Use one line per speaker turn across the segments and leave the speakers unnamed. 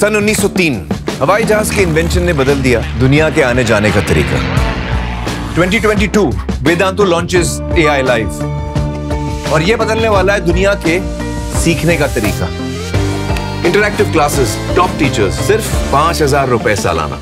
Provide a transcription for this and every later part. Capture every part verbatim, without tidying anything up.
सन उन्नीस सौ तीन हवाई जहाज के इन्वेंशन ने बदल दिया दुनिया के आने जाने का तरीका। Twenty twenty two Vedantu launches AI live और ये बदलने वाला है दुनिया के सीखने का तरीका। इंटरैक्टिव क्लासेस, टॉप टीचर्स, सिर्फ पांच हजार रुपए सालाना।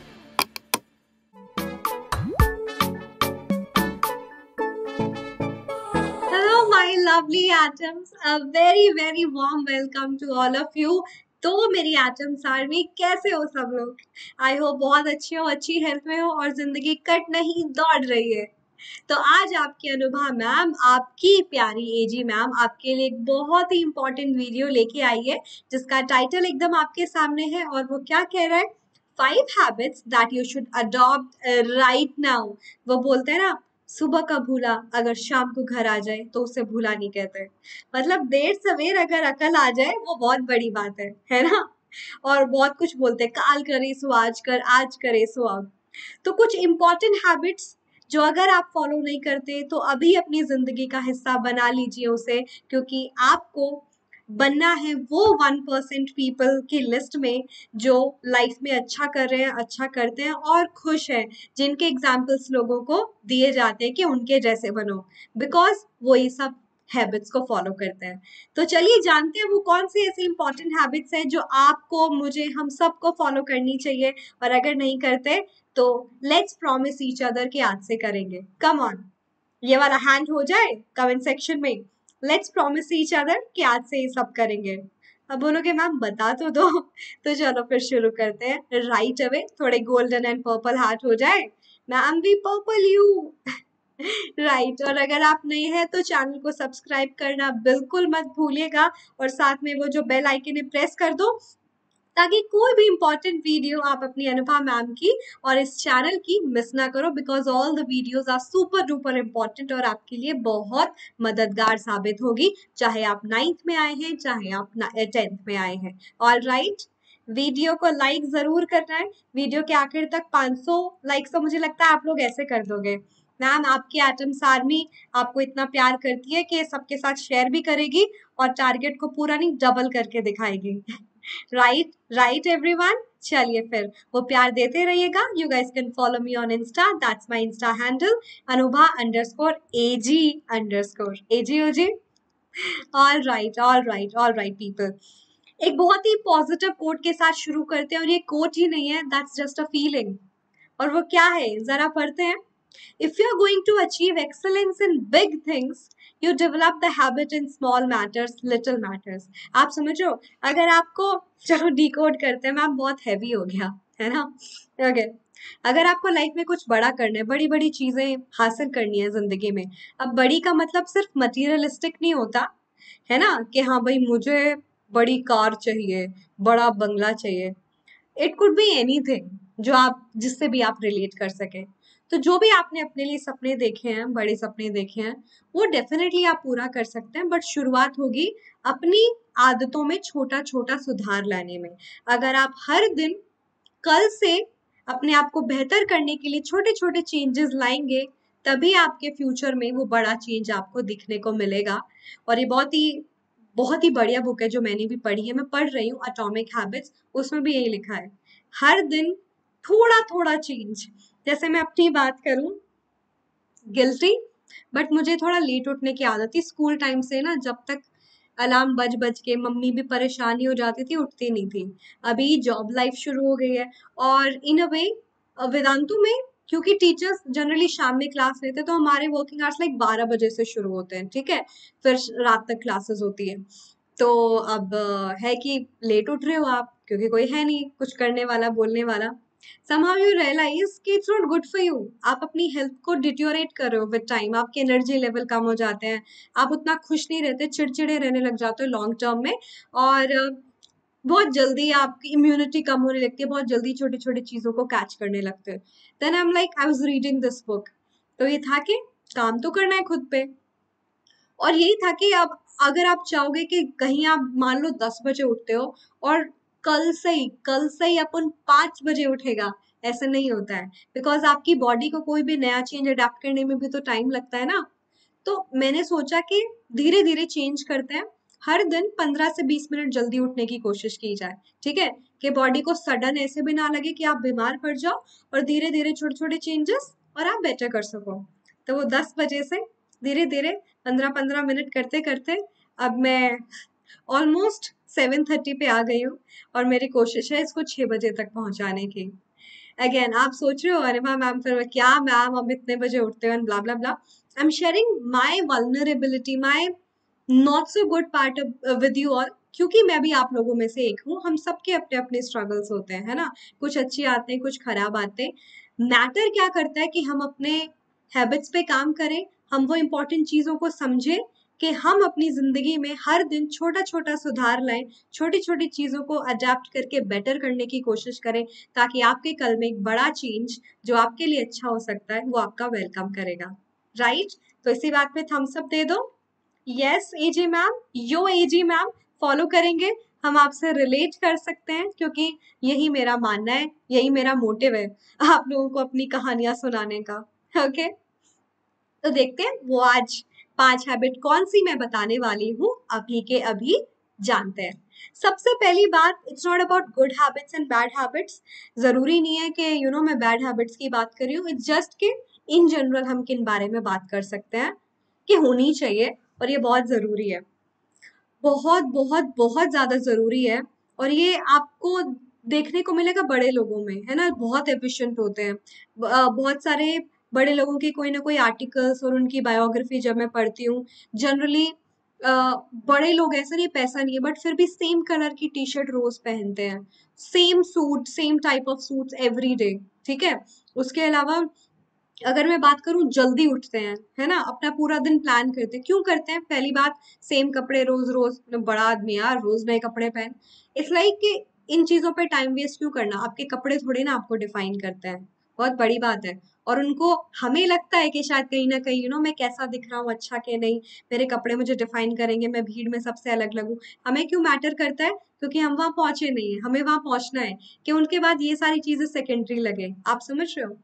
Hello, my lovely atoms. A very, very warm welcome to all of you. तो मेरी एटम्स आर्मी, कैसे हो सब लोग? आई होप बहुत अच्छे हो, अच्छी हेल्थ में हो और जिंदगी कट नहीं दौड़ रही है। तो आज आपकी अनुभा मैम, आपकी प्यारी एजी मैम आपके लिए एक बहुत ही इंपॉर्टेंट वीडियो लेके आई है जिसका टाइटल एकदम आपके सामने है और वो क्या कह रहा है, five habits that you should adopt right now. वो बोलते हैं ना, सुबह का भूला अगर शाम को घर आ जाए तो उसे भूला नहीं कहते। मतलब देर सवेर अगर अकल आ जाए वो बहुत बड़ी बात है है ना। और बहुत कुछ बोलते हैं, काल करे सो आज कर, आज करे सो अब। तो कुछ इंपॉर्टेंट हैबिट्स जो अगर आप फॉलो नहीं करते तो अभी अपनी जिंदगी का हिस्सा बना लीजिए उसे, क्योंकि आपको बनना है वो वन परसेंट पीपल की लिस्ट में जो लाइफ में अच्छा कर रहे हैं, अच्छा करते हैं और खुश हैं, जिनके एग्जाम्पल्स लोगों को दिए जाते हैं कि उनके जैसे बनो, बिकॉज वो ये सब हैबिट्स को फॉलो करते हैं। तो चलिए जानते हैं वो कौन सी ऐसी इंपॉर्टेंट हैबिट्स हैं जो आपको, मुझे, हम सबको फॉलो करनी चाहिए। और अगर नहीं करते तो लेट्स प्रॉमिस ईच अदर कि आज से करेंगे। कम ऑन, ये वाला हैंड हो जाए कमेंट सेक्शन में, लेट्स प्रॉमिस ईच अदर कि आज से ये सब करेंगे। अब बोलोगे मैम बता तो दो तो चलो फिर शुरू करते हैं राइट अवे। थोड़े गोल्डन एंड पर्पल हार्ट हो जाए, मैम भी पर्पल यू राइट। और अगर आप नए हैं तो चैनल को सब्सक्राइब करना बिल्कुल मत भूलिएगा और साथ में वो जो बेल आइकन है प्रेस कर दो ताकि कोई भी इंपॉर्टेंट वीडियो आप अपनी अनुभा मैम की और इस चैनल की मिस ना करो, because all the videos are super duper important और आपके लिए बहुत मददगार साबित होगी, चाहे आप नाइन्थ में आए हैं चाहे आप टेंथ में आए हैं। ऑल राइट, वीडियो को लाइक जरूर करना है। वीडियो के आखिर तक पाँच सौ लाइक्स तो मुझे लगता है आप लोग ऐसे कर दोगे। मैम आपकी एटम्स आर्मी आपको इतना प्यार करती है कि सबके साथ शेयर भी करेगी और टारगेट को पूरा नहीं डबल करके दिखाएगी। राइट राइट एवरीवन, चलिए फिर वो प्यार देते रहिएगा। You guys can follow me on Insta, that's my Insta handle Anubha underscore AG underscore AG OG. All right all right all right people, एक बहुत ही पॉजिटिव कोट के साथ शुरू करते हैं और ये कोट ही नहीं है, दैट्स जस्ट अ फीलिंग। और वो क्या है जरा पढ़ते हैं। If you're going to achieve excellence in big things, you develop the habit in small matters, little matters. आप समझो, अगर आपको, चलो डिकोड करते हैं, मैम बहुत हैवी हो गया है ना। Okay okay. अगर आपको लाइफ में कुछ बड़ा करना है, बड़ी बड़ी चीजें हासिल करनी है जिंदगी में, अब बड़ी का मतलब सिर्फ मटीरियलिस्टिक नहीं होता है ना, कि हाँ भाई मुझे बड़ी कार चाहिए, बड़ा बंगला चाहिए। इट कुड बी एनीथिंग जो आप, जिससे भी आप रिलेट कर सके। तो जो भी आपने अपने लिए सपने देखे हैं, बड़े सपने देखे हैं, वो डेफिनेटली आप पूरा कर सकते हैं, बट शुरुआत होगी अपनी आदतों में छोटा छोटा सुधार लाने में। अगर आप हर दिन कल से अपने आप को बेहतर करने के लिए छोटे छोटे चेंजेस लाएंगे, तभी आपके फ्यूचर में वो बड़ा चेंज आपको दिखने को मिलेगा। और ये बहुत ही बहुत ही बढ़िया बुक है जो मैंने भी पढ़ी है, मैं पढ़ रही हूँ, एटॉमिक हैबिट्स। उसमें भी यही लिखा है, हर दिन थोड़ा थोड़ा चेंज। जैसे मैं अपनी बात करूं, गिल्टी, बट मुझे थोड़ा लेट उठने की आदत थी स्कूल टाइम से ना, जब तक अलार्म बज बज के मम्मी भी परेशानी हो जाती थी, उठती नहीं थी। अभी जॉब लाइफ शुरू हो गई है और इन अ वे वेदांतु में, क्योंकि टीचर्स जनरली शाम में क्लास लेते हैं, तो हमारे वर्किंग आवर्स लाइक बारह बजे से शुरू होते हैं, ठीक है, फिर रात तक क्लासेस होती है। तो अब है कि लेट उठ रहे हो आप, क्योंकि कोई है नहीं कुछ करने वाला, बोलने वाला। somehow you realize कि it's not good for you। आप अपनी हेल्थ को डिटोरेट कर रहे हो विद टाइम, आपके एनर्जी लेवल कम हो जाते हैं, आप उतना खुश नहीं रहते, चिड़चिड़े रहने लग जाते हो लॉन्ग टर्म में, और बहुत जल्दी आपकी इम्यूनिटी कम होने लगती है, बहुत जल्दी छोटी छोटी चीजों को कैच करने लगते हैं। Then I am like, I was reading this book, तो ये था कि काम तो करना है खुद पे, और यही था कि अब अगर आप चाहोगे कि कहीं आप मान लो दस बजे उठते हो और कल से ही कल से ही अपन पांच बजे उठेगा, ऐसा नहीं होता है, बिकॉज आपकी बॉडी को कोई भी नया चेंज अडेप्ट करने में भी तो टाइम लगता है ना। तो मैंने सोचा कि धीरे धीरे चेंज करते हैं, हर दिन पंद्रह से बीस मिनट जल्दी उठने की कोशिश की जाए, ठीक है, कि बॉडी को सडन ऐसे भी ना लगे कि आप बीमार पड़ जाओ, और धीरे धीरे छोटे छोटे चेंजेस और आप बेटर कर सको। तो वो दस बजे से धीरे धीरे पंद्रह पंद्रह मिनट करते करते अब मैं ऑलमोस्ट सेवन थर्टी पे आ गई हूँ, और मेरी कोशिश है इसको छह बजे तक पहुंचाने की। अगेन आप सोच रहे हो अरे मैम मैम फिर क्या मैम हम इतने बजे उठते हैं blah blah blah. I am sharing my vulnerability, my not so good part with you all, क्योंकि मैं भी आप लोगों में से एक हूँ। हम सबके अपने अपने स्ट्रगल्स होते हैं, है ना, कुछ अच्छे आते हैं, कुछ खराब आते हैं। मैटर क्या करता है कि हम अपने हैबिट्स पे काम करें, हम वो इम्पोर्टेंट चीजों को समझें कि हम अपनी जिंदगी में हर दिन छोटा छोटा सुधार लाएं, छोटी छोटी चीजों को अडेप्ट करके बेटर करने की कोशिश करें, ताकि आपके कल में एक बड़ा चेंज जो आपके लिए अच्छा हो सकता है वो आपका वेलकम करेगा, राइट। तो इसी बात पे थम्स अप दे दो। Yes AG ma'am, yo AG ma'am, follow करेंगे, हम आपसे रिलेट कर सकते हैं, क्योंकि यही मेरा मानना है, यही मेरा मोटिव है आप लोगों को अपनी कहानियां सुनाने का। Okay okay? तो देखते हैं वो आज पांच हैबिट कौन सी मैं बताने वाली हूँ, अभी के अभी जानते हैं। सबसे पहली बात, it's not about good habits and bad habits. जरूरी नहीं है कि यू you नो know, मैं बैड हैबिट्स की बात कर रही हूँ, इट्स जस्ट कि इन जनरल हम किन बारे में बात कर सकते हैं कि होनी चाहिए, और ये बहुत जरूरी है, बहुत बहुत बहुत ज्यादा जरूरी है। और ये आपको देखने को मिलेगा बड़े लोगों में, है ना, बहुत एफिशिएंट होते हैं। बहुत सारे बड़े लोगों के कोई ना कोई आर्टिकल्स और उनकी बायोग्राफी जब मैं पढ़ती हूँ, जनरली बड़े लोग, ऐसा नहीं पैसा नहीं है बट फिर भी सेम कलर की टी शर्ट रोज पहनते हैं, same suit, same type of suits every day, ठीक है। उसके अलावा अगर मैं बात करूं, जल्दी उठते हैं, है ना, अपना पूरा दिन प्लान करते हैं। क्यों करते हैं? पहली बात, सेम कपड़े रोज रोज, बड़ा आदमी यार रोज नए कपड़े पहन, इट्स लाइक कि इन चीजों पे टाइम वेस्ट क्यों करना, आपके कपड़े थोड़े ना आपको डिफाइन करते हैं, बहुत बड़ी बात है। और उनको, हमें लगता है कि शायद कहीं ना कहीं यू नो मैं कैसा दिख रहा हूँ, अच्छा के नहीं, मेरे कपड़े मुझे डिफाइन करेंगे, मैं भीड़ में सबसे अलग लगूं। हमें क्यों मैटर करता है? क्योंकि हम वहां पहुंचे नहीं है, हमें वहां पहुंचना है, कि उनके बाद ये सारी चीजें सेकेंडरी लगे, आप समझ रहे हो।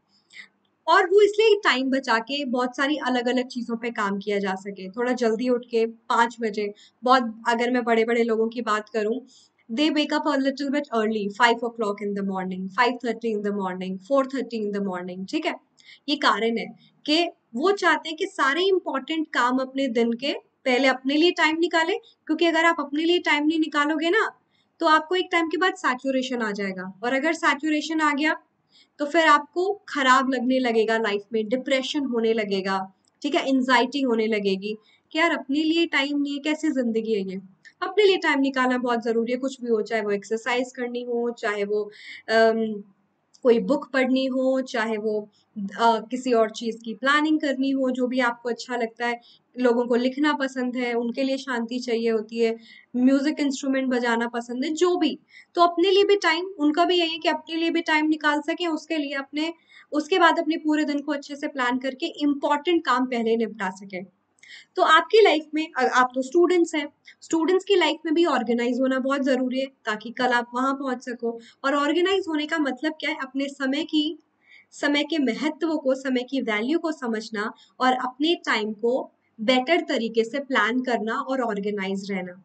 और वो इसलिए टाइम बचा के बहुत सारी अलग अलग चीजों पे काम किया जा सके, थोड़ा जल्दी उठ के पाँच बजे, बहुत, अगर मैं बड़े बड़े लोगों की बात करूं, they wake up a little bit early, five o'clock in the morning, five thirty in the morning, four thirty in the morning, ठीक है। ये कारण है कि वो चाहते हैं कि सारे इंपॉर्टेंट काम अपने दिन के पहले अपने लिए टाइम निकाले, क्योंकि अगर आप अपने लिए टाइम नहीं निकालोगे ना, तो आपको एक टाइम के बाद सैचुरेशन आ जाएगा, और अगर सैचुरेशन आ गया तो फिर आपको खराब लगने लगेगा लाइफ में, डिप्रेशन होने लगेगा, ठीक है, एंजाइटी होने लगेगी कि यार अपने लिए टाइम नहीं है, कैसी जिंदगी है ये। अपने लिए टाइम निकालना बहुत जरूरी है, कुछ भी हो, चाहे वो एक्सरसाइज करनी हो, चाहे वो अम, कोई बुक पढ़नी हो, चाहे वो अ, किसी और चीज की प्लानिंग करनी हो, जो भी आपको अच्छा लगता है। लोगों को लिखना पसंद है, उनके लिए शांति चाहिए होती है, म्यूजिक इंस्ट्रूमेंट बजाना पसंद है, जो भी। तो अपने लिए भी टाइम, उनका भी यही है कि अपने लिए भी टाइम निकाल सके, उसके लिए अपने, उसके बाद अपने पूरे दिन को अच्छे से प्लान करके इम्पोर्टेंट काम पहले निपटा सके। तो आपकी लाइफ में, आप तो स्टूडेंट्स हैं, स्टूडेंट्स की लाइफ में भी ऑर्गेनाइज होना बहुत जरूरी है, ताकि कल आप वहां पहुंच सको। और ऑर्गेनाइज होने का मतलब क्या है? अपने समय की, समय के महत्व को, समय की वैल्यू को समझना, और अपने टाइम को बेटर तरीके से प्लान करना और ऑर्गेनाइज रहना।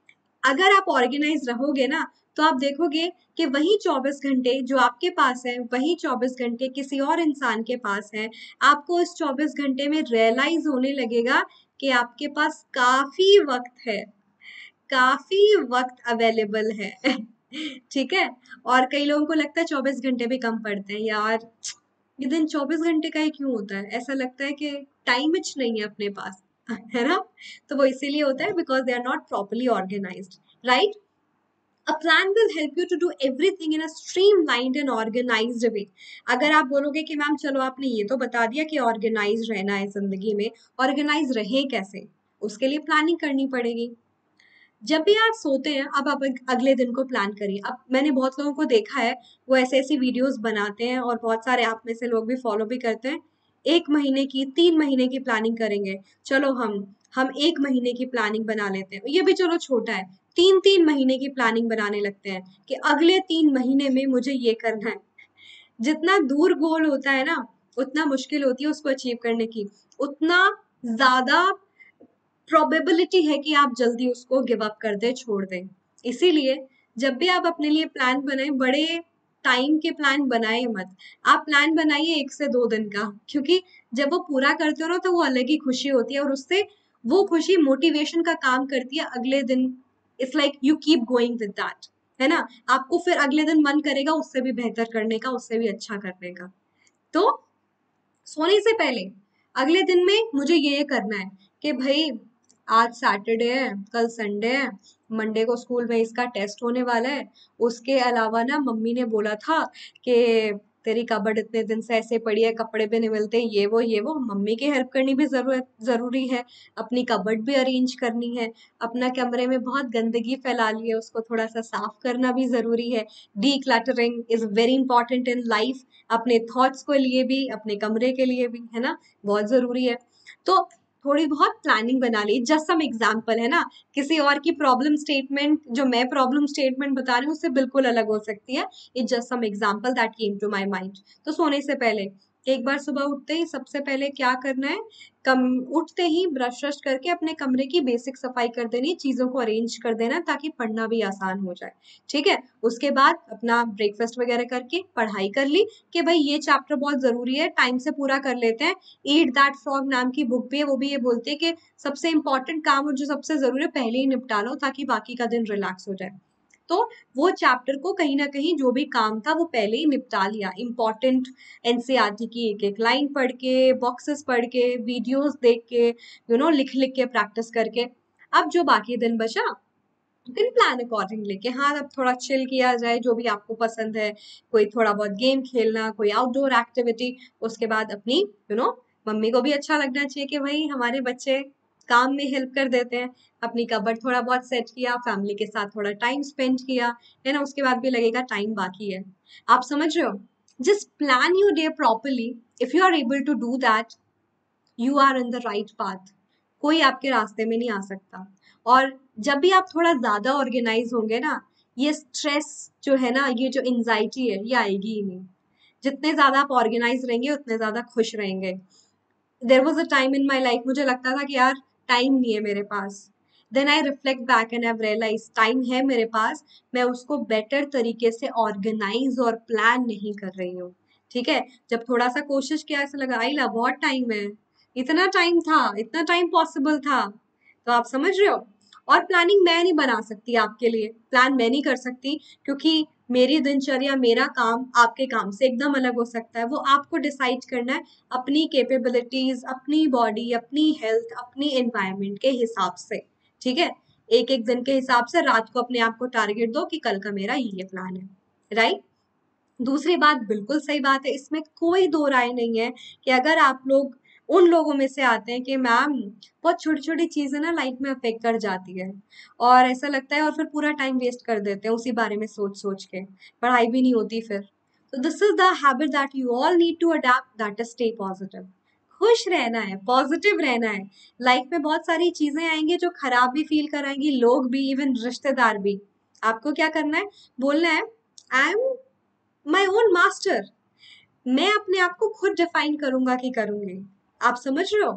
अगर आप ऑर्गेनाइज रहोगे ना, तो आप देखोगे कि वही चौबीस घंटे जो आपके पास है, वही चौबीस घंटे किसी और इंसान के पास है। आपको इस चौबीस घंटे में रियलाइज होने लगेगा कि आपके पास काफी वक्त है, काफी वक्त अवेलेबल है ठीक है। और कई लोगों को लगता है चौबीस घंटे भी कम पड़ते हैं, यार ये दिन चौबीस घंटे का ही क्यों होता है, ऐसा लगता है कि टाइम ही नहीं है अपने पास है ना। तो वो इसीलिए होता है because they are not properly organised, right. A plan will help you to do everything in a streamlined and organized way. अगर आप बोलोगे कि मैम चलो आपने ये तो बता दिया कि ऑर्गेनाइज रहना है जिंदगी में, ऑर्गेनाइज रहे कैसे, उसके लिए प्लानिंग करनी पड़ेगी। जब भी आप सोते हैं, अब आप अगले दिन को प्लान करिए। अब मैंने बहुत लोगों को देखा है, वो ऐसे ऐसी वीडियोस बनाते हैं, और बहुत सारे आप में से लोग भी फॉलो भी करते हैं। एक महीने की, तीन महीने की प्लानिंग करेंगे, चलो हम हम एक महीने की प्लानिंग बना लेते हैं, ये भी चलो छोटा है। तीन तीन महीने की प्लानिंग बनाने लगते हैं कि अगले तीन महीने में मुझे ये करना है। जितना दूर गोल होता है ना, उतना मुश्किल होती है उसको अचीव करने की, उतना ज्यादा प्रोबेबिलिटी है कि आप जल्दी उसको गिव अप कर दे, छोड़ दें। इसीलिए जब भी आप अपने लिए प्लान बनाए, बड़े टाइम के प्लान बनाए मत। आप प्लान बनाइए एक से दो दिन का, क्योंकि जब वो पूरा करते हो ना तो वो अलग ही खुशी होती है, और उससे वो खुशी मोटिवेशन का काम करती है अगले दिन। It's like you keep going with that, है ना। आपको फिर अगले दिन मन करेगा उससे भी बेहतर करने का, उससे भी अच्छा करने का। तो सोने से पहले अगले दिन में मुझे ये करना है कि भाई आज सैटरडे है, कल संडे है, मंडे को स्कूल में इसका टेस्ट होने वाला है। उसके अलावा ना मम्मी ने बोला था कि तेरी कबर्ड इतने दिन से ऐसे पड़ी है, कपड़े भी नहीं मिलते, ये वो ये वो। मम्मी की हेल्प करनी भी जरूरत जरूरी है। अपनी कबर्ड भी अरेंज करनी है। अपना कमरे में बहुत गंदगी फैला ली है, उसको थोड़ा सा साफ करना भी जरूरी है। Decluttering is very important in life, अपने थॉट्स को लिए भी, अपने कमरे के लिए भी, है ना, बहुत जरूरी है। तो थोड़ी बहुत प्लानिंग बना ली। जस्ट सम एग्जाम्पल, है ना, किसी और की प्रॉब्लम स्टेटमेंट, जो मैं प्रॉब्लम स्टेटमेंट बता रही हूँ, उससे बिल्कुल अलग हो सकती है। It just some example that came to my mind. तो सोने से पहले एक बार सुबह उठते ही सबसे पहले क्या करना है, कम उठते ही ब्रश व्रश करके अपने कमरे की बेसिक सफाई कर देनी, चीजों को अरेंज कर देना ताकि पढ़ना भी आसान हो जाए। ठीक है। उसके बाद अपना ब्रेकफास्ट वगैरह करके पढ़ाई कर ली कि भाई ये चैप्टर बहुत जरूरी है, टाइम से पूरा कर लेते हैं। ईट दैट फ्रॉग नाम की बुक भी है, वो भी ये बोलती है कि सबसे इंपॉर्टेंट काम और जो सबसे जरूरी है पहले ही निपटा लो ताकि बाकी का दिन रिलैक्स हो जाए। तो वो चैप्टर को कहीं ना कहीं जो भी काम था वो पहले ही निपटा लिया। इंपॉर्टेंट एनसीईआरटी की एक एक लाइन पढ़ के, बॉक्सेस पढ़ के, वीडियोस देख के, यू नो लिख लिख के, प्रैक्टिस करके। अब जो बाकी दिन बचा फिर प्लान अकॉर्डिंगली कि हाँ अब थोड़ा चिल किया जाए, जो भी आपको पसंद है, कोई थोड़ा बहुत गेम खेलना, कोई आउटडोर एक्टिविटी। उसके बाद अपनी यू नो मम्मी को भी अच्छा लगना चाहिए कि भाई हमारे बच्चे काम में हेल्प कर देते हैं। अपनी कबर्ड थोड़ा बहुत सेट किया, फैमिली के साथ थोड़ा टाइम स्पेंड किया, है ना। उसके बाद भी लगेगा टाइम बाकी है। आप समझ रहे हो। Just plan your day properly. If you are able to do that, you are in the right path. कोई आपके रास्ते में नहीं आ सकता। और जब भी आप थोड़ा ज्यादा ऑर्गेनाइज होंगे ना, ये स्ट्रेस जो है ना, ये जो एंजाइटी है, ये आएगी ही नहीं। जितने ज्यादा आप ऑर्गेनाइज रहेंगे उतने ज्यादा खुश रहेंगे। There was a time in my life मुझे लगता था कि यार टाइम नहीं है मेरे पास। Then I reflect back and I realise time है मेरे पास, मैं उसको बेटर तरीके से ऑर्गेनाइज और प्लान नहीं कर रही हूँ। ठीक है। जब थोड़ा सा कोशिश किया, ऐसा लगा आई ला बहुत टाइम है, इतना टाइम था, इतना टाइम पॉसिबल था। तो आप समझ रहे हो। और प्लानिंग मैं नहीं बना सकती आपके लिए, प्लान मैं नहीं कर सकती, क्योंकि मेरी दिनचर्या, मेरा काम आपके काम से एकदम अलग हो सकता है। वो आपको डिसाइड करना है अपनी कैपेबिलिटीज, अपनी बॉडी, अपनी हेल्थ, अपनी एनवायरनमेंट के हिसाब से। ठीक है। एक एक दिन के हिसाब से रात को अपने आप को टारगेट दो कि कल का मेरा ये प्लान है। राइट। दूसरी बात बिल्कुल सही बात है, इसमें कोई दो राय नहीं है कि अगर आप लोग उन लोगों में से आते हैं कि मैम बहुत छोटी छोटी चीजें ना लाइफ में अफेक्ट कर जाती है, और ऐसा लगता है, और फिर पूरा टाइम वेस्ट कर देते हैं उसी बारे में सोच सोच के, पढ़ाई भी नहीं होती फिर। तो this is the habit that you all need to adapt, that is stay positive. खुश रहना है, पॉजिटिव रहना है। लाइफ में बहुत सारी चीजें आएंगी जो खराब भी फील कराएंगी, लोग भी, इवन रिश्तेदार भी। आपको क्या करना है, बोलना है I am my own master. मैं अपने आप को खुद डिफाइन करूंगा कि करूंगी। आप समझ रहे हो।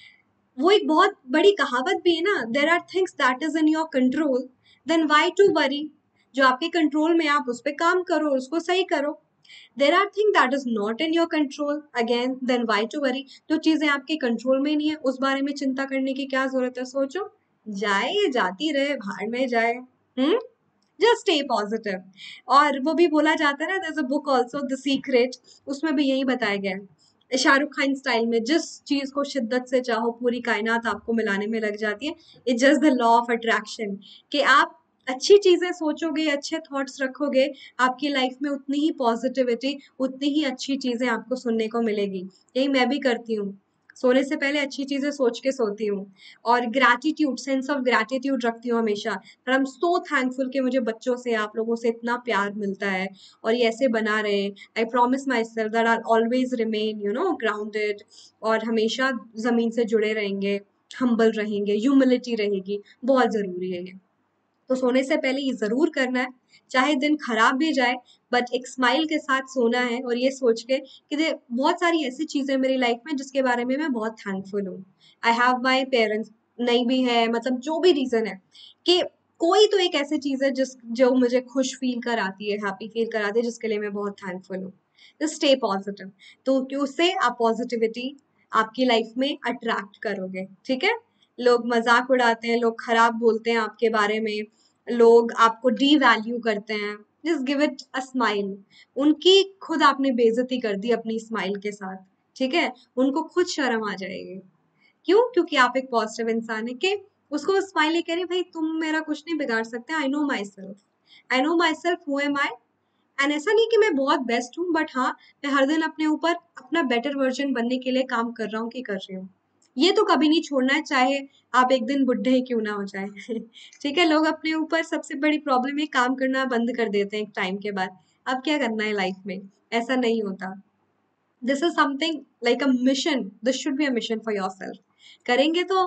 वो एक बहुत बड़ी कहावत भी है ना, there are things that is in your control, then why to worry. जो आपके कंट्रोल में, आप उस पर काम करो, उसको सही करो। There are thing that is not in your control, again then why to worry. जो चीजें आपके कंट्रोल में नहीं है उस बारे में चिंता करने की क्या जरूरत है। सोचो, जाए जाती रहे, भाड़ में जाए। Hmm just stay positive. और वो भी बोला जाता है ना, there is a book also, the secret, उसमें भी यही बताया गया है शाहरुख खान स्टाइल में, जिस चीज को शिद्दत से चाहो पूरी कायनात आपको मिलाने में लग जाती है। It's just the law of attraction, कि आप अच्छी चीजें सोचोगे, अच्छे थॉट्स रखोगे, आपकी लाइफ में उतनी ही पॉजिटिविटी, उतनी ही अच्छी चीजें आपको सुनने को मिलेगी। यही मैं भी करती हूँ। सोने से पहले अच्छी चीजें सोच के सोती हूँ, और ग्रैटिट्यूड, सेंस ऑफ ग्रैटिट्यूड रखती हूँ हमेशा। और आई एम सो थैंकफुल कि मुझे बच्चों से, आप लोगों से इतना प्यार मिलता है, और ये ऐसे बना रहे। I promise myself that I always remain you know grounded, और हमेशा जमीन से जुड़े रहेंगे, हम्बल रहेंगे, ह्यूमिलिटी रहेगी। बहुत जरूरी है ये। तो सोने से पहले ये जरूर करना है, चाहे दिन खराब भी जाए, बट एक स्माइल के साथ सोना है, और ये सोच के कि बहुत सारी ऐसी चीजें मेरी लाइफ में जिसके बारे में मैं बहुत थैंकफुल हूँ। आई हैव माई पेरेंट्स, नहीं भी है, मतलब जो भी रीजन है, कि कोई तो एक ऐसी चीज है जिस जो मुझे खुश फील कराती है, हैप्पी फील कराती है, जिसके लिए मैं बहुत थैंकफुल हूँ। Just stay positive. तो कि उससे आप पॉजिटिविटी आपकी लाइफ में अट्रैक्ट करोगे, ठीक है। लोग मजाक उड़ाते हैं, लोग खराब बोलते हैं आपके बारे में, लोग आपको डी वैल्यू करते हैं, just give it a smile. उनकी खुद आपने बेइज्जती कर दी अपनी स्माइल के साथ, ठीक है। उनको खुद शर्म आ जाएगी। क्यों? क्योंकि आप एक पॉजिटिव इंसान है, कि उसको स्माइल कह रही भाई तुम मेरा कुछ नहीं बिगाड़ सकते, I know myself, I know myself who am I. And ऐसा नहीं कि मैं बहुत बेस्ट हूँ, बट हाँ, मैं हर दिन अपने ऊपर अपना बेटर वर्जन बनने के लिए काम कर रहा हूँ कि कर रही हूँ। ये तो कभी नहीं छोड़ना है, चाहे आप एक दिन बुढ़े ही क्यों ना हो जाए। ठीक है। लोग अपने ऊपर सबसे बड़ी प्रॉब्लम है काम करना बंद कर देते हैं एक टाइम के बाद। अब क्या करना है लाइफ में, ऐसा नहीं होता। This is something like a mission, this should be a mission for yourself. करेंगे तो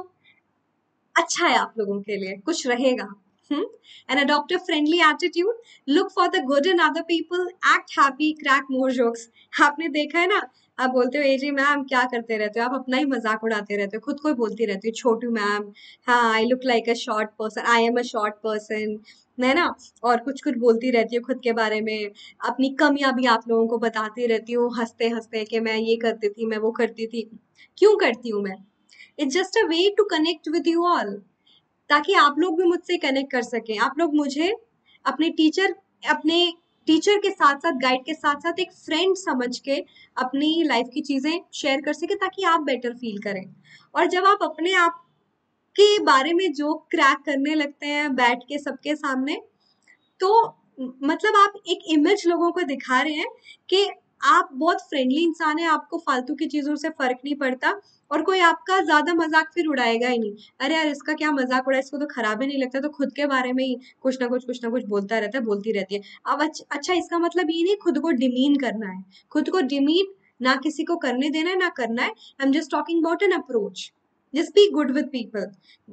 अच्छा है, आप लोगों के लिए कुछ रहेगा। Hmm and adopt a friendly attitude, look for the good in other people, act happy, crack more jokes. आपने देखा है ना, आप बोलते हो ए जी मैम क्या करते रहते हो, आप अपना ही मजाक उड़ाते रहते हो, खुद को ही बोलती रहती हो छोटू मैम, हाँ I look like a short person, I am a short person, है ना। और कुछ कुछ बोलती रहती हो खुद के बारे में, अपनी कमियां भी आप लोगों को बताती रहती हूँ हंसते हंसते, कि मैं ये करती थी, मैं वो करती थी। क्यों करती हूँ मैं? It's just a way to connect with you all, ताकि आप लोग भी मुझसे कनेक्ट कर सकें। आप लोग मुझे अपने टीचर अपने टीचर के साथ साथ, गाइड के साथ साथ एक फ्रेंड समझ के अपनी लाइफ की चीजें शेयर कर सके, ताकि आप बेटर फील करें। और जब आप अपने आप के बारे में जो क्रैक करने लगते हैं बैठ के सबके सामने, तो मतलब आप एक इमेज लोगों को दिखा रहे हैं कि आप बहुत फ्रेंडली इंसान है, आपको फालतू की चीजों से फर्क नहीं पड़ता, और कोई आपका ज्यादा मजाक फिर उड़ाएगा ही नहीं। अरे यार इसका क्या मजाक उड़ा, इसको तो खराब ही नहीं लगता, तो खुद के बारे में ही कुछ ना कुछ कुछ ना कुछ बोलता रहता है, बोलती रहती है। अब अच्छ- अच्छा, इसका मतलब ये नहीं खुद को डिमीन करना है, खुद को डिमीन ना किसी को करने देना है ना करना है। I am just talking about an approach, just be good with people.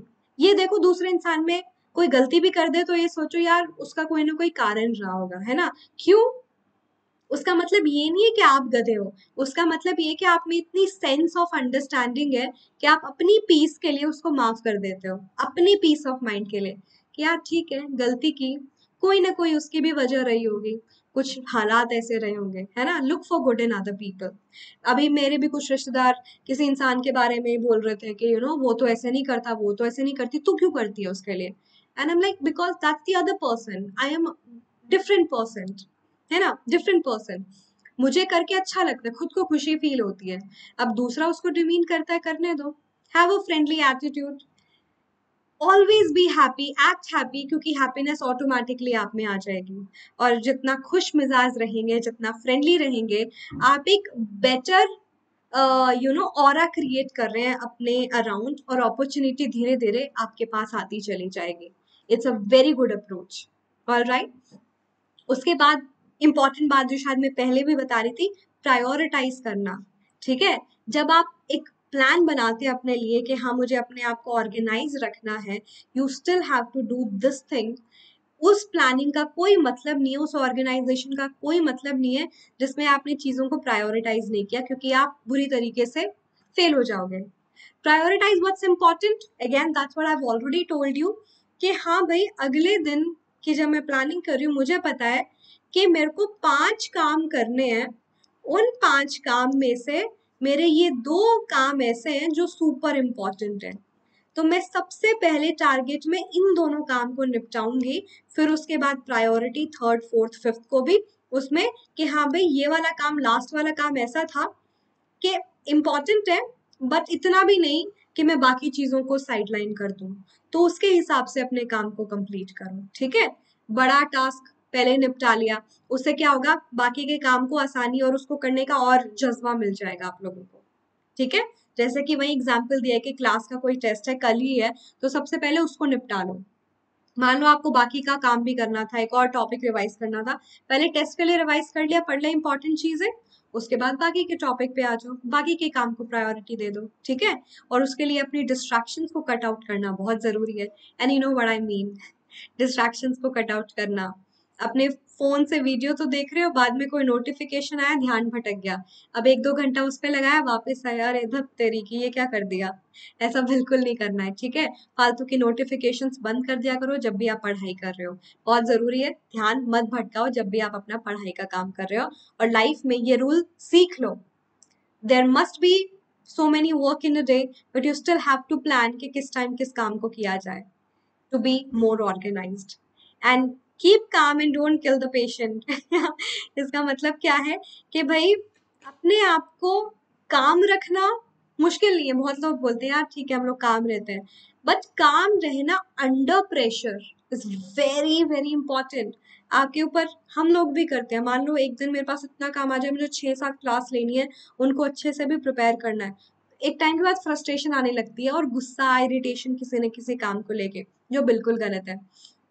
ये देखो दूसरे इंसान में कोई गलती भी कर दे तो ये सोचो यार उसका कोई ना कोई कारण रहा होगा, है ना। क्यों? उसका मतलब ये नहीं है कि आप गधे हो, उसका मतलब ये है कि आप में इतनी सेंस ऑफ अंडरस्टैंडिंग है कि आप अपनी पीस के लिए उसको माफ कर देते हो, अपनी पीस ऑफ माइंड के लिए, कि यार ठीक है गलती की, कोई ना कोई उसकी भी वजह रही होगी, कुछ हालात ऐसे रहे होंगे, है ना। Look for good in other people. अभी मेरे भी कुछ रिश्तेदार किसी इंसान के बारे में बोल रहे थे कि यू नो वो तो ऐसे नहीं करता, वो तो ऐसे नहीं करती, तू क्यों करती है उसके लिए? And I am like because that's the other person, I am different person, है ना, डिफरेंट पर्सन। मुझे करके अच्छा लगता है, खुद को खुशी फील होती है। अब दूसरा उसको डिमीन करता है, करने दो। Have a friendly attitude, always be happy, act happy, क्योंकि हैप्पीनेस ऑटोमेटिकली आप में आ जाएगी। और जितना खुश मिजाज रहेंगे, जितना फ्रेंडली रहेंगे, आप एक better you know aura create कर रहे हैं अपने अराउंड, और अपॉर्चुनिटी धीरे धीरे आपके पास आती चली जाएगी। It's a very good approach. All right. उसके बाद इंपॉर्टेंट बात जो शायद मैं पहले भी बता रही थी, प्रायोरिटाइज करना, ठीक है। जब आप एक प्लान बनाते हैं अपने लिए कि हाँ मुझे अपने आप को ऑर्गेनाइज रखना है, you still have to do this thing. उस प्लानिंग का कोई मतलब नहीं है, उस ऑर्गेनाइजेशन का कोई मतलब नहीं है जिसमें आपने चीजों को प्रायोरिटाइज नहीं किया, क्योंकि आप बुरी तरीके से फेल हो जाओगे। Prioritize what's important, again that's what I have already told you, कि हाँ भाई अगले दिन की जब मैं प्लानिंग कर रही हूँ, मुझे पता है कि मेरे को पांच काम करने हैं। उन पांच काम में से मेरे ये दो काम ऐसे हैं जो सुपर इम्पोर्टेंट है, तो मैं सबसे पहले टारगेट में इन दोनों काम को निपटाऊंगी। फिर उसके बाद प्रायोरिटी थर्ड फोर्थ फिफ्थ को भी उसमें, कि हाँ भाई ये वाला काम, लास्ट वाला काम ऐसा था कि इम्पॉर्टेंट है, बट इतना भी नहीं कि मैं बाकी चीजों को साइडलाइन कर दूं। तो उसके हिसाब से अपने काम को कंप्लीट करूं, ठीक है। बड़ा टास्क पहले निपटा लिया, उससे क्या होगा, बाकी के काम को आसानी और उसको करने का और जज्बा मिल जाएगा आप लोगों को, ठीक है। जैसे कि वही एग्जाम्पल दिया है कि क्लास का कोई टेस्ट है, कल ही है, तो सबसे पहले उसको निपटा लो। मान लो आपको बाकी का काम भी करना था, एक और टॉपिक रिवाइज करना था, पहले टेस्ट के लिए रिवाइज कर लिया, पढ़ लिया इंपॉर्टेंट चीजें, उसके बाद बाकी के टॉपिक पे आ जाओ, बाकी के काम को प्रायोरिटी दे दो, ठीक है। और उसके लिए अपनी डिस्ट्रैक्शंस को कट आउट करना बहुत जरूरी है। And you know what I mean, distractions को कट आउट करना, अपने फोन से वीडियो तो देख रहे हो, बाद में कोई नोटिफिकेशन आया, ध्यान भटक गया, अब एक दो घंटा उस पे लगाया, वापस आया, अरे धत तेरी की ये क्या कर दिया। ऐसा बिल्कुल नहीं करना है, ठीक है। फालतू की नोटिफिकेशंस बंद कर दिया करो जब भी आप पढ़ाई कर रहे हो, बहुत जरूरी है। ध्यान मत भटकाओ जब भी आप अपना पढ़ाई का काम कर रहे हो। और लाइफ में ये रूल सीख लो, there must be so many work in a day, but you still have to plan कि किस टाइम किस काम को किया जाए, to be more organized and keep calm and don't kill the patient। इसका मतलब क्या है कि भाई अपने आप को काम रखना मुश्किल नहीं है। बहुत लोग बोलते हैं यार ठीक है हम लोग काम रहते हैं, बट काम रहना under pressure is very very important. आपके ऊपर हम लोग भी करते हैं, मान लो एक दिन मेरे पास इतना काम आ जाए, मुझे छह सात क्लास लेनी है, उनको अच्छे से भी प्रिपेयर करना है, एक टाइम के बाद फ्रस्ट्रेशन आने लगती है और गुस्सा इरिटेशन किसी न किसी काम को लेके, जो बिल्कुल गलत है।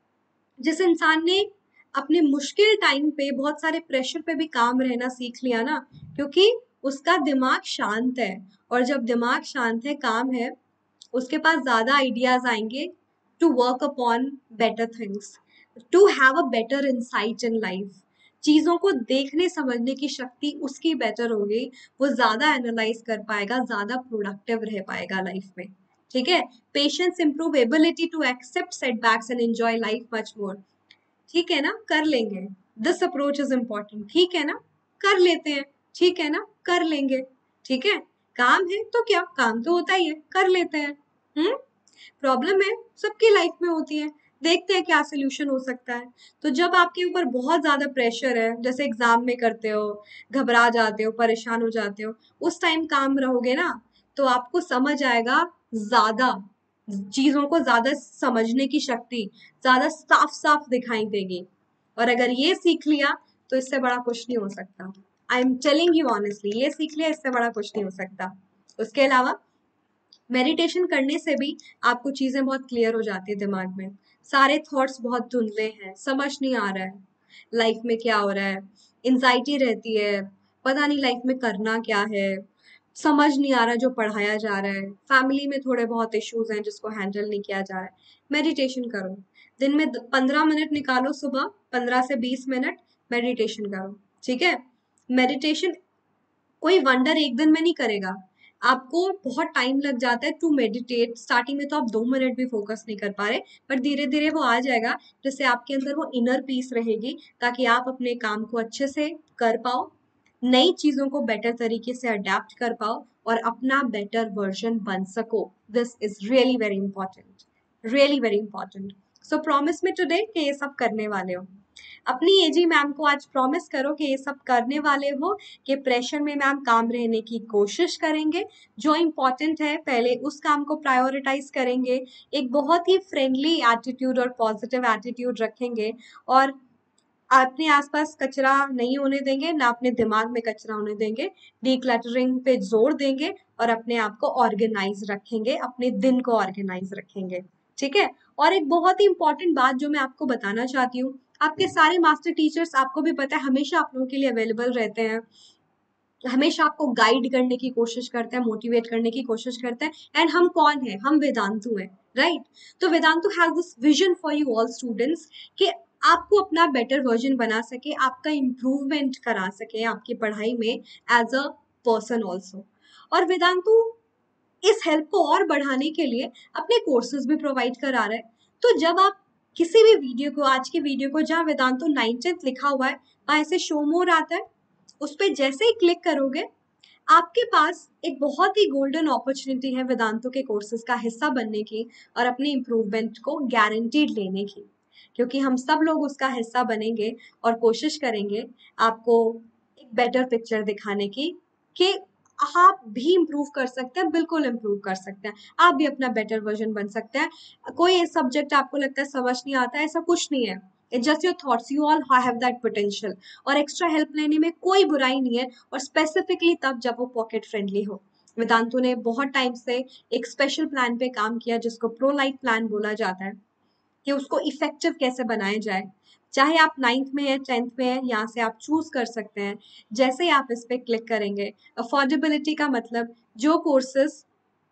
जिस इंसान ने अपने मुश्किल टाइम पे बहुत सारे प्रेशर पे भी काम रहना सीख लिया ना, क्योंकि उसका दिमाग शांत है, और जब दिमाग शांत है, काम है, उसके पास ज्यादा आइडियाज आएंगे to work upon better things, to have a better insight in life. चीजों को देखने समझने की शक्ति उसकी बेटर होगी, वो ज्यादा एनालाइज कर पाएगा, ज्यादा प्रोडक्टिव रह पाएगा लाइफ में, ठीक है। Patience improve ability to accept setbacks and enjoy life much more, ठीक है ना, कर लेंगे। दिस अप्रोच इज इम्पोर्टेंट, ठीक है ना, कर लेते हैं, ठीक है ना, कर लेंगे, ठीक है। काम है तो क्या, काम तो होता ही है, कर लेते हैं। हम्म प्रॉब्लम है सबकी लाइफ में होती है, देखते हैं क्या सोल्यूशन हो सकता है। तो जब आपके ऊपर बहुत ज्यादा प्रेशर है, जैसे एग्जाम में करते हो, घबरा जाते हो, परेशान हो जाते हो, उस टाइम काम रहोगे ना, तो आपको समझ आएगा, ज्यादा चीजों को ज्यादा समझने की शक्ति ज्यादा साफ साफ दिखाई देगी। और अगर ये सीख लिया तो इससे बड़ा कुछ नहीं हो सकता। I am telling you honestly, ये सीख लिया, इससे बड़ा कुछ नहीं हो सकता। उसके अलावा मेडिटेशन करने से भी आपको चीजें बहुत क्लियर हो जाती है दिमाग में, सारे थॉट्स बहुत धुंधले हैं, समझ नहीं आ रहा है लाइफ में क्या हो रहा है, एंजाइटी रहती है, पता नहीं लाइफ में करना क्या है, समझ नहीं आ रहा जो पढ़ाया जा रहा है, फैमिली में थोड़े बहुत इश्यूज हैं जिसको हैंडल नहीं किया जा रहा है। मेडिटेशन करो, दिन में पंद्रह मिनट निकालो, सुबह पंद्रह से बीस मिनट मेडिटेशन करो, ठीक है। मेडिटेशन कोई वंडर एक दिन में नहीं करेगा, आपको बहुत टाइम लग जाता है टू मेडिटेट। स्टार्टिंग में तो आप दो मिनट भी फोकस नहीं कर पा रहे, पर धीरे धीरे वो आ जाएगा, जिससे आपके अंदर वो इनर पीस रहेगी, ताकि आप अपने काम को अच्छे से कर पाओ, नई चीजों को बेटर तरीके से अडेप्ट कर पाओ, और अपना बेटर वर्जन बन सको। This is really very important, really very important. So promise me today कि ये सब करने वाले हो। अपनी एजी मैम को आज प्रॉमिस करो कि ये सब करने वाले हो, कि प्रेशर में मैम काम रहने की कोशिश करेंगे, जो इम्पोर्टेंट है पहले उस काम को प्रायोरिटाइज करेंगे, एक बहुत ही फ्रेंडली एटीट्यूड और पॉजिटिव एटीट्यूड रखेंगे, और अपने आसपास कचरा नहीं होने देंगे, ना अपने दिमाग में कचरा होने देंगे, डीक्लटरिंग पे जोर देंगे, और अपने आप को ऑर्गेनाइज रखेंगे, अपने दिन को ऑर्गेनाइज रखेंगे, ठीक है। और एक बहुत ही इंपॉर्टेंट बात जो मैं आपको बताना चाहती हूँ, आपके सारे मास्टर टीचर्स, आपको भी पता है, हमेशा आप लोगों के लिए अवेलेबल रहते हैं, हमेशा आपको गाइड करने की कोशिश करते हैं, मोटिवेट करने की कोशिश करते हैं। एंड हम कौन है, हम वेदांतु हैं, राइट। तो Vedantu has this vision for you all students, कि आपको अपना बेटर वर्जन बना सके, आपका इम्प्रूवमेंट करा सके आपकी पढ़ाई में एज अ पर्सन ऑल्सो। और वेदांतु इस हेल्प को और बढ़ाने के लिए अपने कोर्सेज भी प्रोवाइड करा रहे हैं। तो जब आप किसी भी वीडियो को, आज की वीडियो को जहाँ वेदांतु नाइनटीन्थ लिखा हुआ है, वहां ऐसे शो मोर आता है, उस पर जैसे ही क्लिक करोगे, आपके पास एक बहुत ही गोल्डन अपॉर्चुनिटी है वेदांतु के कोर्सेज का हिस्सा बनने की, और अपने इम्प्रूवमेंट को गारंटीड लेने की, क्योंकि हम सब लोग उसका हिस्सा बनेंगे और कोशिश करेंगे आपको एक बेटर पिक्चर दिखाने की, कि आप भी इम्प्रूव कर सकते हैं, बिल्कुल इम्प्रूव कर सकते हैं, आप भी अपना बेटर वर्जन बन सकते हैं। कोई सब्जेक्ट आपको लगता है समझ नहीं आता, ऐसा कुछ नहीं है, it's just your thoughts, you all have that potential, और एक्स्ट्रा हेल्प लेने में कोई बुराई नहीं है, और स्पेसिफिकली तब जब वो पॉकेट फ्रेंडली हो। वेदांतु ने बहुत टाइम से एक स्पेशल प्लान पे काम किया, जिसको प्रो लाइफ प्लान बोला जाता है, कि उसको इफेक्टिव कैसे बनाया जाए। चाहे आप नाइन्थ में है, टेंथ में है, यहाँ से आप चूज कर सकते हैं। जैसे ही आप इस पे क्लिक करेंगे, अफोर्डेबिलिटी का मतलब जो कोर्सेज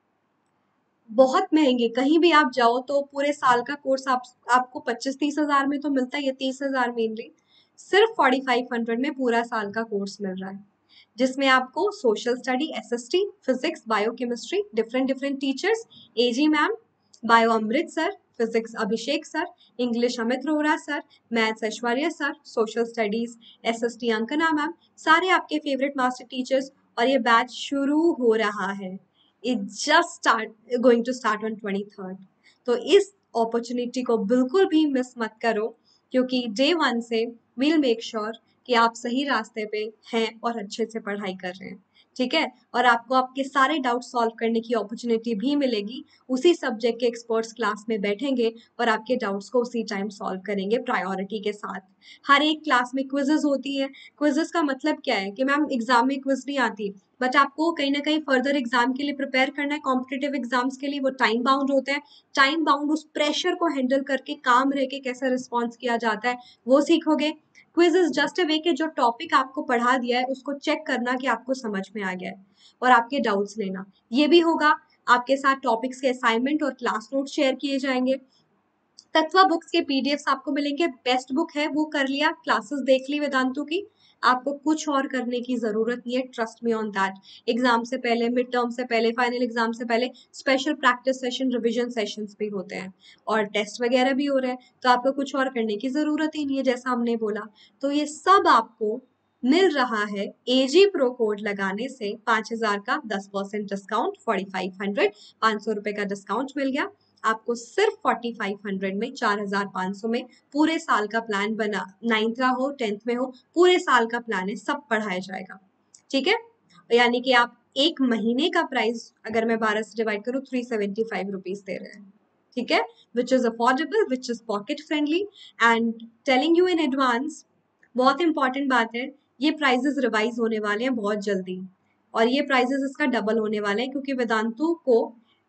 बहुत महंगे, कहीं भी आप जाओ तो पूरे साल का कोर्स आप आपको पच्चीस तीस हजार में तो मिलता है, ये तीस हजार मेनली, सिर्फ फोर्टी फाइव हंड्रेड में पूरा साल का कोर्स मिल रहा है, जिसमें आपको social study, SST, physics, biochemistry, different different teachers, AG ma'am, bio Amrit sir, physics Abhishek sir, English Amit Rohra sir, maths Aishwarya sir, social studies SST Ankana ma'am, सारे आपके फेवरेट मास्टर टीचर्स। और ये बैच शुरू हो रहा है, it just start going to start on twenty third. तो इस अपॉर्चुनिटी को बिल्कुल भी मिस मत करो, क्योंकि डे वन से विल मेक श्योर कि आप सही रास्ते पे हैं और अच्छे से पढ़ाई कर रहे हैं, ठीक है। और आपको आपके सारे डाउट सॉल्व करने की अपॉर्चुनिटी भी मिलेगी। उसी सब्जेक्ट के एक्सपर्ट्स क्लास में बैठेंगे और आपके डाउट्स को उसी टाइम सॉल्व करेंगे प्रायोरिटी के साथ। हर एक क्लास में क्विजेज होती है। क्विजेज का मतलब क्या है कि मैम एग्जाम में क्विज नहीं आती, बट आपको कहीं ना कहीं फर्दर एग्जाम के लिए प्रिपेयर करना है, कॉम्पिटिटिव एग्जाम्स के लिए। वो टाइम बाउंड होते हैं, टाइम बाउंड उस प्रेशर को हैंडल करके काम रह के कैसे रिस्पॉन्स किया जाता है वो सीखोगे। Quiz is just a way कि जो टॉपिक आपको पढ़ा दिया है उसको चेक करना कि आपको समझ में आ गया है और आपके डाउट्स लेना, ये भी होगा। आपके साथ टॉपिक्स के असाइनमेंट और क्लास नोट शेयर किए जाएंगे। तत्वा बुक्स के पीडीएफ्स आपको मिलेंगे, बेस्ट बुक है वो कर लिया, क्लासेस देख ली वेदांतु की, आपको कुछ और करने की जरूरत नहीं है, trust me on that. Exam से पहले, मिड टर्म से पहले, फाइनल एग्जाम से पहले special practice session, revision sessions भी होते हैं और टेस्ट वगैरह भी हो रहे हैं, तो आपको कुछ और करने की जरूरत ही नहीं है, जैसा हमने बोला। तो ये सब आपको मिल रहा है एजी प्रो कोड लगाने से, पांच हजार का दस percent discount, forty five hundred, पांच सौ रुपए का डिस्काउंट मिल गया आपको सिर्फ फोर्टी फाइव हंड्रेड में, चार हजार पांच सौ में पूरे साल का प्लान बना। नाइन्थ का हो, टेंथ में हो, पूरे साल का प्लान है, सब पढ़ाया जाएगा, ठीक है। यानी कि आप एक महीने का प्राइस अगर मैं बारह से डिवाइड करूँ, थ्री सेवेंटी फाइव रुपीज दे रहे हैं, ठीक है, which is affordable, which is pocket friendly and telling you in advance. बहुत इंपॉर्टेंट बात है, ये प्राइजेस रिवाइज होने वाले हैं बहुत जल्दी और ये प्राइजेस इसका डबल होने वाले हैं, क्योंकि वेदांतु को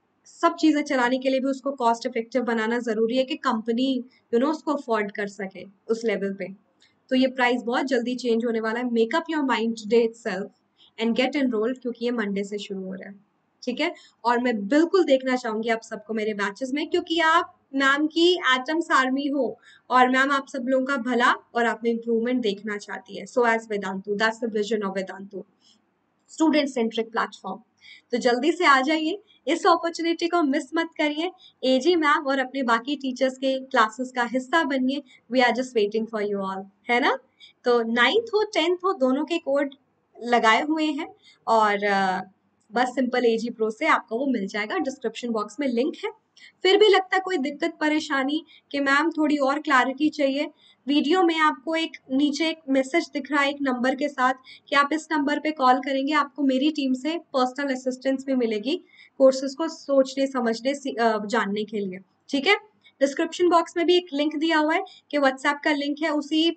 सब चीजें चलाने के लिए भी उसको कॉस्ट इफेक्टिव बनाना जरूरी है कि कंपनी यू नो उसको अफोर्ड कर सके उस लेवल पे। तो ये प्राइस बहुत जल्दी चेंज होने वाला है। Make up your mind today itself and get enrolled, क्योंकि ये मंडे से शुरू हो रहा है, ठीक है। और मैं बिल्कुल देखना चाहूंगी आप सबको मेरे बैचेस में, क्योंकि आप मैम की एटम्स आर्मी हो और मैम आप सब लोगों का भला और आप में इंप्रूवमेंट देखना चाहती है। So as Vedantu, that's the vision of Vedantu, student centric platform. तो जल्दी से आ जाइए, इस अपॉर्चुनिटी को मिस मत करिए। एजी मैम और अपने बाकी टीचर्स के क्लासेस का हिस्सा बनिए। We are just waiting for you all, है ना। तो नाइन्थ हो, टेंथ हो, दोनों के कोड लगाए हुए हैं और uh, बस सिंपल एजी प्रो से आपको वो मिल जाएगा, डिस्क्रिप्शन बॉक्स में लिंक है। फिर भी लगता है कोई दिक्कत परेशानी कि मैम थोड़ी और क्लैरिटी चाहिए, वीडियो में आपको एक नीचे एक मैसेज दिख रहा है एक नंबर के साथ कि आप इस नंबर पे कॉल करेंगे, आपको मेरी टीम से पर्सनल असिस्टेंस भी मिलेगी कोर्सेज को सोचने समझने जानने के लिए, ठीक है। डिस्क्रिप्शन बॉक्स में भी एक लिंक दिया हुआ है कि व्हाट्सएप का लिंक है, उसी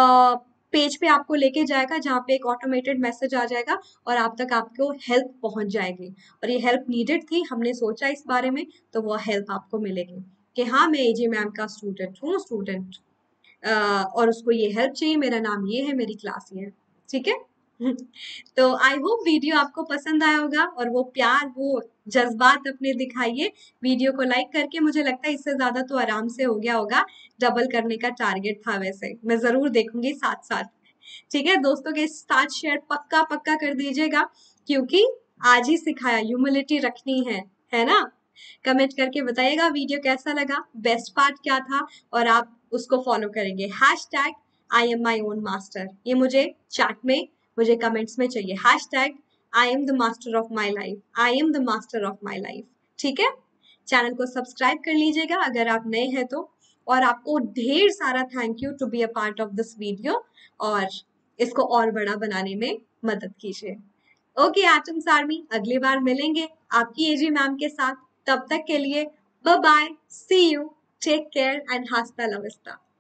पेज पे आपको लेके जाएगा जहाँ पे एक ऑटोमेटेड मैसेज आ जाएगा और आप तक आपको हेल्प पहुंच जाएगी। और ये हेल्प नीडेड थी, हमने सोचा इस बारे में, तो वो हेल्प आपको मिलेगी कि हाँ मैं एजी मैम का स्टूडेंट हूँ, स्टूडेंट Uh, और उसको ये हेल्प चाहिए, मेरा नाम ये है, मेरी क्लास ये है, ठीक है। तो आई होप वीडियो आपको पसंद आया होगा और वो प्यार, वो जज्बात अपने दिखाइए वीडियो को लाइक करके। मुझे लगता है इससे ज्यादा तो आराम से हो गया होगा, डबल करने का टारगेट था, वैसे मैं जरूर देखूंगी साथ साथ, ठीक है। दोस्तों के साथ शेयर पक्का पक्का कर दीजिएगा, क्योंकि आज ही सिखाया, ह्यूमिलिटी रखनी है, है ना। कमेंट करके बताइएगा वीडियो कैसा लगा, बेस्ट पार्ट क्या था, और आप उसको फॉलो करेंगे। Hashtag I am my own master, ये मुझे चैट में, मुझे कमेंट्स में चाहिए। Hashtag I am the master of my life, I am the master of my life, ठीक है। चैनल को सब्सक्राइब कर लीजिएगा अगर आप नए हैं तो, और आपको ढेर सारा thank you to be a part of this video, और इसको और बड़ा बनाने में मदद कीजिए। ओके एटम्स आर्मी, अगली बार मिलेंगे आपकी एजी मैम के साथ, तब तक के लिए bye bye, see you, take care and hasta la vista.